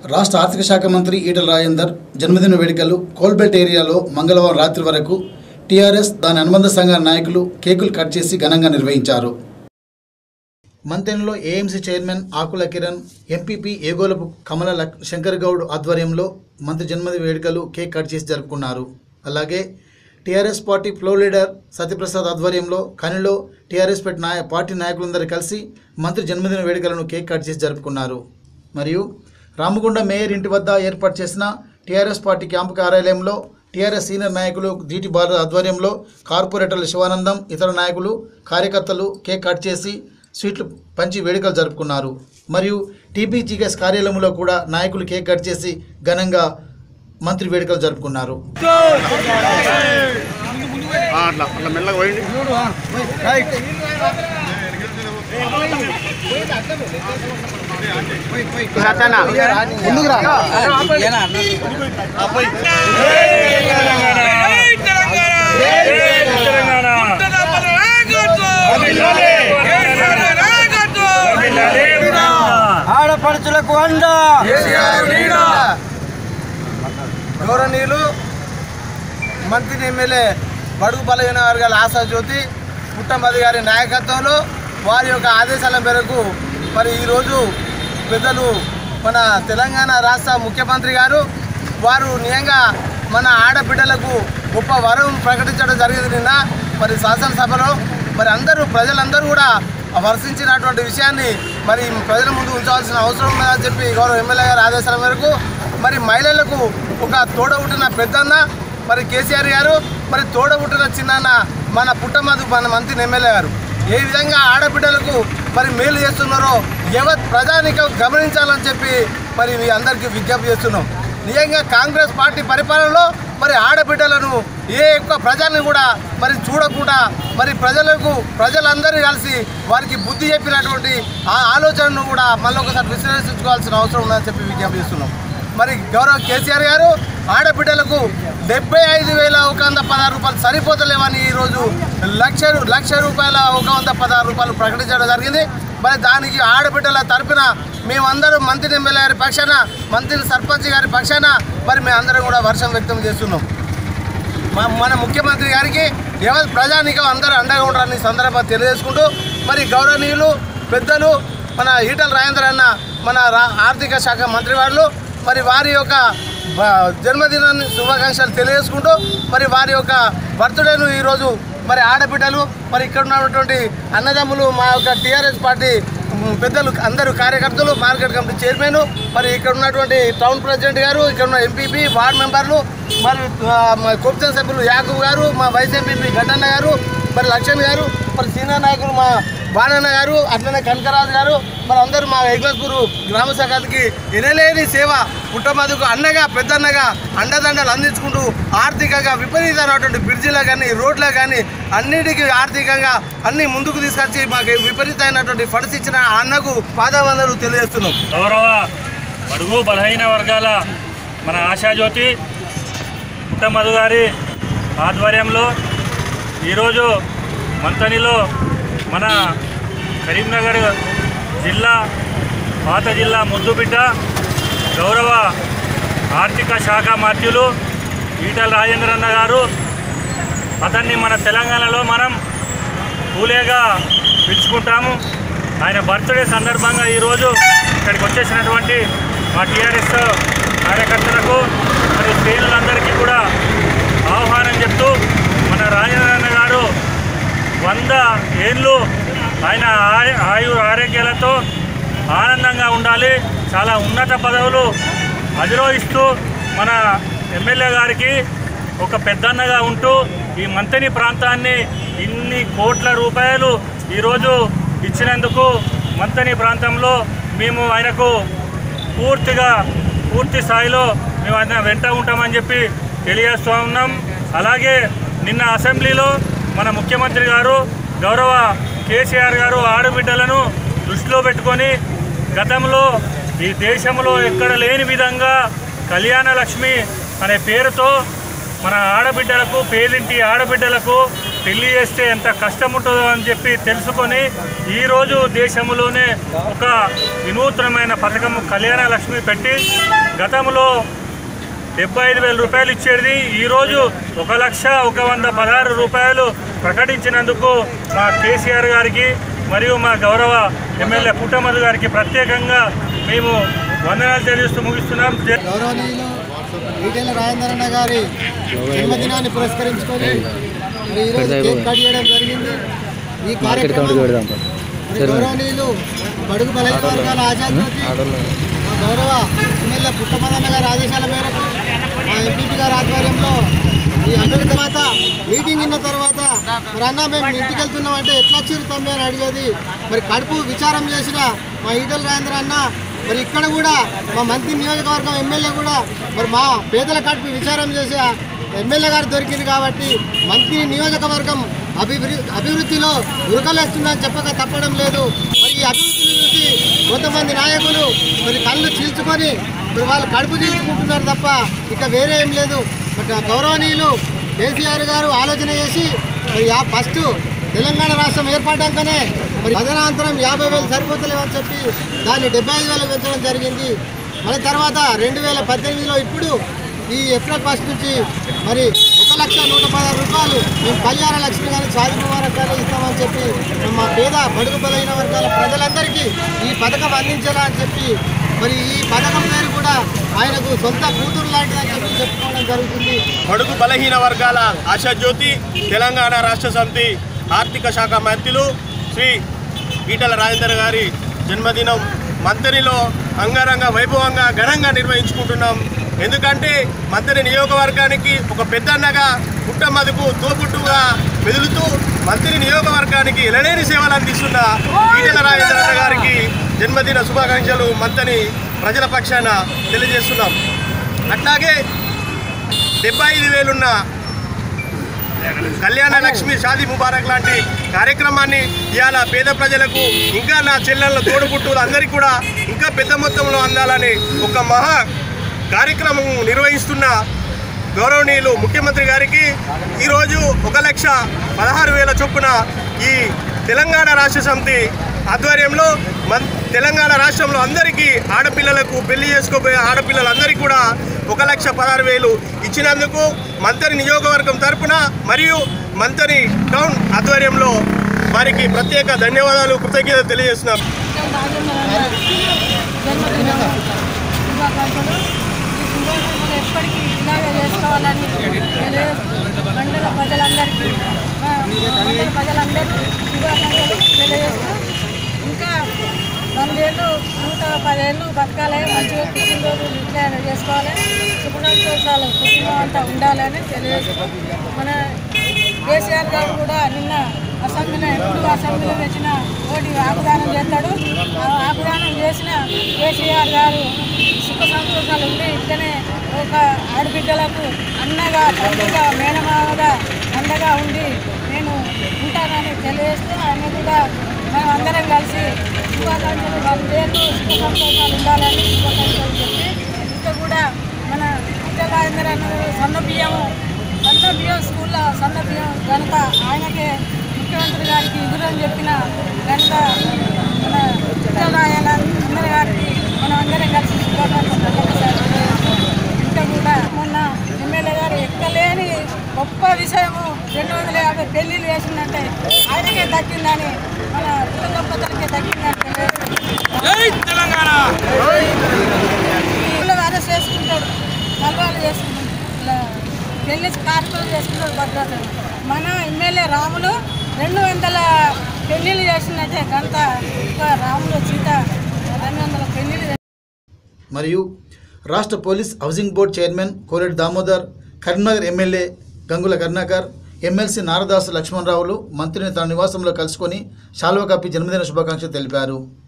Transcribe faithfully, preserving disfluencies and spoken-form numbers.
రాష్ట్ర ఆర్థిక శాఖ మంత్రి ఈటల రాజేందర్ జన్మదిన వేడుకలు కోల్బెల్ట్ ఏరియాలో మంగళవారం రాత్రి వరకు టీఆర్ఎస్ దాని అనుబంధ సంఘాల నాయకులు కేకులు కట్ చేసి ఘనంగా నిర్వహించారు. మంతెనలో AMC chairman Akula Kiran, MPP Egolapu Kamala Shankar Goud ఆధ్వర్యంలో మంత్రి జన్మదిన వేడుకలు కేక్ కట్ చేసి జరుపుకున్నారు. అలాగే TRS party floor leader Satyaprasad ఆధ్వర్యంలో కనిలో టీఆర్ఎస్ పార్టీ నాయకులందరూ కలిసి మంత్రి జన్మదిన వేడుకలను కేక్ కట్ చేసి జరుపుకున్నారు. మరియు రామగుండ మేయర్ ఇంటి వద్ద ఏర్పాటు చేసిన టీఆర్ఎస్ పార్టీ క్యాంపు కార్యాలయంలో టీఆర్ఎస్ సీనియర్ నాయకులు జీటీ బాల ఆధ్వర్యంలో కార్పొరేటర్లు శివానందం, ఇతర నాయకులు, కార్యకర్తలు కేక్ కట్ చేసి స్వీట్లు పంచి వేడుకలు జరుపుకున్నారు. మరియు టీపీజీఎస్ కార్యాలయంలో కూడా నాయకులు కేక్ కట్ చేసి ఘనంగా మంత్రి వేడుకలు జరుపుకున్నారు. ఆడపడుచులకు అండ గౌరవనీయులు మంత్రి ఎమ్మెల్యే బడుగు బలహీన వర్గాల ఆశాజ్యోతి పుట్టమది గారి నాయకత్వంలో వారి యొక్క ఆదేశాల మేరకు మరి ఈరోజు పెద్దలు మన తెలంగాణ రాష్ట్ర ముఖ్యమంత్రి గారు వారు నిజంగా మన ఆడబిడ్డలకు గొప్ప వరం ప్రకటించడం జరిగింది. నిన్న మరి శాసనసభలో మరి అందరూ ప్రజలందరూ కూడా వర్షించినటువంటి విషయాన్ని మరి ప్రజల ముందు ఉంచవలసిన అవసరం ఉందని చెప్పి గౌరవ ఎమ్మెల్యే గారి ఆదేశాల మేరకు మరి మహిళలకు ఒక తోడబుట్టిన పెద్దన్న మరి కేసీఆర్ గారు, మరి తోడబుట్టిన చిన్న మన పుట్టమధు మన మంత్రి ఎమ్మెల్యే గారు ఏ విధంగా ఆడబిడ్డలకు మరి మేలు చేస్తున్నారో యావత్ ప్రజానికం గమనించాలని చెప్పి మరి మీ అందరికీ విజ్ఞప్తి చేస్తున్నాం. నిజంగా కాంగ్రెస్ పార్టీ పరిపాలనలో మరి ఆడబిడ్డలను ఏ ఎక్కువ ప్రజల్ని కూడా మరి చూడకుండా మరి ప్రజలకు ప్రజలందరూ కలిసి వారికి బుద్ధి చెప్పినటువంటి ఆ ఆలోచనను కూడా మళ్ళీ ఒకసారి విశ్లేషించుకోవాల్సిన అవసరం ఉందని చెప్పి విజ్ఞప్తి చేస్తున్నాం. మరి గౌరవ కేసీఆర్ గారు ఆడబిడ్డలకు డెబ్బై ఐదు వేల ఒక వంద పదహారు రూపాయలు సరిపోతలేవని ఈరోజు లక్ష లక్ష రూపాయల ఒక వంద పదహారు రూపాయలు ప్రకటించడం జరిగింది. మరి దానికి ఆడబిడ్డల తరపున మేమందరం మంత్రి ఎమ్మెల్యే గారి పక్షాన, మంత్రి సర్పంచ్ గారి పక్షాన మరి మేమందరం కూడా వర్షం వ్యక్తం చేస్తున్నాం. మన ముఖ్యమంత్రి గారికి ఎవరి ప్రజానికం అందరూ అండగా ఉండాలని సందర్భంగా తెలియజేసుకుంటూ మరి గౌరవనీయులు పెద్దలు మన ఈటల రాజేందర్ అన్న మన ఆర్థిక శాఖ మంత్రి వారు మరి వారి యొక్క జన్మదినాన్ని శుభాకాంక్షలు తెలియజేసుకుంటూ మరి వారి యొక్క బర్త్డేను ఈరోజు మరి ఆడబిడ్డలు మరి ఇక్కడ ఉన్నటువంటి అన్నదమ్ములు మా యొక్క టీఆర్ఎస్ పార్టీ పెద్దలు అందరూ కార్యకర్తలు, మార్కెట్ కమిటీ చైర్మన్, మరి ఇక్కడ ఉన్నటువంటి టౌన్ ప్రెసిడెంట్ గారు, ఇక్కడ ఉన్న ఎంపీపీ, వార్డు మెంబర్లు, మరి కోప్చన్ సభ్యులు యాకూబ్ గారు, మా వైస్ ఎంపీపీ గడ్డన్న గారు, మరి లక్ష్మణ్ గారు, మరి సీనియర్ నాయకులు మా బాణన్న గారు, అట్లనే కనకరాజు గారు, మరి అందరూ మా ఎగ్లస్పూర్ గ్రామ శాఖకి ఎనలేని సేవ పుట్టమధుకు అన్నగా పెద్దన్నగా అండదండలు అందించుకుంటూ ఆర్థికంగా విపరీతమైనటువంటి బ్రిడ్జిలో కానీ రోడ్లో కానీ అన్నిటికీ ఆర్థికంగా అన్ని ముందుకు తీసుకొచ్చి మాకు విపరీతమైనటువంటి ఫండ్స్ ఇచ్చిన అన్నకు పాదవందనలు తెలియజేస్తున్నాం. గౌరవ బడుగు బలహీన వర్గాల మన ఆశాజ్యోతి పుట్టమధు గారి ఆధ్వర్యంలో ఈరోజు మంతనిలో మన కరీంనగర్ జిల్లా పాత జిల్లా ముద్దుబిడ్డ గౌరవ ఆర్థిక శాఖ మంత్రులు ఈటల రాజేందర్ అన్న గారు, అతన్ని మన తెలంగాణలో మనం పూలేగా పిలుచుకుంటాము. ఆయన బర్త్డే సందర్భంగా ఈరోజు ఇక్కడికి వచ్చేసినటువంటి మా టీఆర్ఎస్ కార్యకర్తలకు మరియు శ్రేణులందరికీ కూడా ఆహ్వానం చెప్తూ మన రాజేందర్ అన్న గారు వంద ఏళ్ళు ఆయన ఆయు ఆరోగ్యాలతో ఆనందంగా ఉండాలి, చాలా ఉన్నత పదవులు అధిరోహిస్తూ మన ఎమ్మెల్యే గారికి ఒక పెద్దన్నగా ఉంటూ ఈ మంతని ప్రాంతాన్ని ఇన్ని కోట్ల రూపాయలు ఈరోజు ఇచ్చినందుకు మంతని ప్రాంతంలో మేము ఆయనకు పూర్తిగా పూర్తి స్థాయిలో మేము ఆయన వెంట ఉంటామని చెప్పి తెలియజేస్తూ ఉన్నాం. అలాగే నిన్న అసెంబ్లీలో మన ముఖ్యమంత్రి గారు గౌరవ కేసీఆర్ గారు ఆడబిడ్డలను దృష్టిలో పెట్టుకొని గతంలో ఈ దేశంలో ఎక్కడ లేని విధంగా కళ్యాణ లక్ష్మి అనే పేరుతో మన ఆడబిడ్డలకు, పేదింటి ఆడబిడ్డలకు పెళ్లి చేస్తే ఎంత కష్టం ఉంటుందో అని చెప్పి తెలుసుకొని ఈరోజు దేశంలోనే ఒక వినూత్నమైన పథకం కళ్యాణ లక్ష్మి పెట్టి గతంలో డెబ్బై ఐదు వేల రూపాయలు ఇచ్చేది ఈరోజు ఒక లక్ష ఒక వంద పదహారు రూపాయలు ప్రకటించినందుకు మా కేసీఆర్ గారికి మరియు మా గౌరవ ఎమ్మెల్యే పుట్టమధు గారికి ప్రత్యేకంగా మేము వందనాలు తెలియజేస్తూ ముగిస్తున్నాం. గౌరవనీయులు ఈటెల రాజేందర్ అన్న గారి జన్మదినాన్ని పురస్కరించుకొని ఈరోజు కేక్ కట్ చేయడం జరిగింది. ఈ కార్యక్రమం గౌరవనీయులు బడుగు బలైన వర్గాల ఆజాద్యోతి గౌరవ ఎమ్మెల్యే పుట్టమధు గారి ఆదేశాల మేరకు మా ఎంపీపీ గారి ఆధ్వర్యంలో ఈ అందరి తర్వాత మీటింగ్ ఇన్న తర్వాత మరి అన్న మేము ఇంటికి వెళ్తున్నాం అంటే ఎట్లా చిరుతమ్మి అని అడిగేది. మరి కడుపు విచారం చేసిన మా ఈటెల రాజేందర్ అన్న మరి ఇక్కడ కూడా మా మంత్రి నియోజకవర్గం ఎమ్మెల్యే కూడా మరి మా పేదల కడుపు విచారం చేసే ఎమ్మెల్యే గారు దొరికింది కాబట్టి మంత్రి నియోజకవర్గం అభివృద్ధి అభివృద్ధిలో ఉరకలేస్తుందని చెప్పక తప్పడం లేదు. మరి ఈ అభివృద్ధిని చూసి కొంతమంది నాయకులు మరి కళ్ళు చీల్చుకొని మరి వాళ్ళు కడుపు చీల్చుకుంటున్నారు తప్ప ఇక వేరే ఏం లేదు. బట్ గౌరవనీయులు కేసీఆర్ గారు ఆలోచన చేసి మరి ఫస్ట్ తెలంగాణ రాష్ట్రం ఏర్పడ్డాకనే మరి తదనంతరం యాభై వేలు సరిపోతలేవని చెప్పి దాన్ని డెబ్బై ఐదు వేలు పెంచడం జరిగింది. మళ్ళీ తర్వాత రెండు వేల పద్దెనిమిదిలో ఇప్పుడు ఈ ఏప్రిల్ ఫస్ట్ నుంచి మరి ఒక లక్ష నూట పదహారు రూపాయలు మేము కళ్యాణ లక్ష్మి కానీ సాధి ముబారక్ కానీ ఇస్తామని చెప్పి మా పేద బడుగు బలైన వర్గాల ప్రజలందరికీ ఈ పథకం అందించాలా అని చెప్పి మరి ఈ పథకం పేరు కూడా ఆయనకు సొంత కూతురు లాంటిదని చెప్పి చెప్పుకోవడం జరుగుతుంది. బడుగు బలహీన వర్గాల ఆశాజ్యోతి తెలంగాణ రాష్ట్ర సమితి ఆర్థిక శాఖ మంత్రులు శ్రీ ఈటెల రాజేందర్ గారి జన్మదినం మంతరిలో అంగరంగ వైభవంగా ఘనంగా నిర్వహించుకుంటున్నాం. ఎందుకంటే మంతరి నియోజకవర్గానికి ఒక పెద్దన్నగా పుట్టమధుకు తోబుట్టుగా మెదులుతూ మంత్రి నియోజకవర్గానికి ఎనలేని సేవలు అందిస్తున్న ఈటెల రాజేందర్ గారికి జన్మదిన శుభాకాంక్షలు మంతని ప్రజల పక్షాన తెలియజేస్తున్నాం. అట్లాగే డెబ్బై ఐదు వేలున్న కళ్యాణ లక్ష్మి షాదీ ముబారక్ లాంటి కార్యక్రమాన్ని ఇవాళ పేద ప్రజలకు ఇంకా నా చెల్లెళ్ళ తోడుపుట్టులు అందరికీ కూడా ఇంకా పెద్ద మొత్తంలో అందాలని ఒక మహా కార్యక్రమం నిర్వహిస్తున్న గౌరవనీయులు ముఖ్యమంత్రి గారికి ఈరోజు ఒక లక్ష పదహారు వేల చొప్పున ఈ తెలంగాణ రాష్ట్ర సమితి ఆధ్వర్యంలో మన్ తెలంగాణ రాష్ట్రంలో అందరికీ ఆడపిల్లలకు పెళ్లి చేసుకోబోయే ఆడపిల్లలందరికీ కూడా ఒక లక్ష పదహారు వేలు ఇచ్చినందుకు మంత్రి నియోజకవర్గం తరపున మరియు మంత్రి టౌన్ ఆధ్వర్యంలో వారికి ప్రత్యేక ధన్యవాదాలు కృతజ్ఞతలు తెలియజేస్తున్నాం. ఎప్పటికీ ఇలాగే చేసుకోవాలని మండల ప్రజలందరికీ మండల ప్రజలందరికీ శుభాకాంక్షలు తెలియజేస్తూ ఇంకా వందేళ్ళు నూట పదేళ్ళు బతకాలి, మంచిగా పుట్టినరోజు ఇట్లా చేసుకోవాలి, సుఖ సంతోషాలు కుటుంబం అంతా ఉండాలని తెలియజేస్తూ మన కేసీఆర్ గారు కూడా నిన్న అసెంబ్లీలో ఎప్పుడు అసెంబ్లీలో తెచ్చిన ఓటి ఆకుదానం చేస్తాడు. ఆకుదానం చేసిన కేసీఆర్ గారు సుఖ సంతోషాలు ఉండి ఇట్లనే ఒక ఆడబిడ్డలకు అన్నగా తండ్రిగా మేనమామగా అండగా ఉండి నేను ఉంటానని తెలియజేస్తూ ఆయన కూడా మనం అందరం కలిసి శుభాకాంక్షలు వందేళ్ళు సుఖ సంతోషాలు ఉండాలని శుభాకాంక్షలు చెప్పి ఇంకా కూడా మన ఈటెల రాజేందర్ అన్న సన్న బియ్యము సన్న బియ్యం స్కూల్లో సన్న బియ్యం కనుక ఆయనకే ముఖ్యమంత్రి గారికి ఎదురని చెప్పిన కనుక మన ఈటెల రాజేందర్ గారికి మనం అందరం కలిసి శుభాకాంక్షలు ఇంకా కూడా మొన్న ఎమ్మెల్యే గారు ఎక్కలేని గొప్ప విషయము రెండు వందల యాభై పెళ్లిళ్ళు వేసిందంటే ఆయనకే దక్కిందని మన పిల్లలకే దక్కిందంటే పిల్లలు అరెస్ట్ చేసుకుంటాడు, కలవాళ్ళు చేసుకుంటాడు, ఇలా పెళ్లి కార్యక్రమం చేసుకుంటాడు భద్రాచలం. మన ఎమ్మెల్యే రాములు రెండు వందల పెళ్లిళ్ళు చేసిందంటే గంట ఇంకా రాములు సీత రెండు వందల పెళ్లిళ్ళు. మరియు రాష్ట్ర police housing board chairman Koreddy Damodar, Karimnagar MLA Gangula Karunakar, MLC Naradasu లక్ష్మణరావులు మంత్రిని తన నివాసంలో కలుసుకొని శాల్వ కప్పి జన్మదిన శుభాకాంక్షలు తెలిపారు.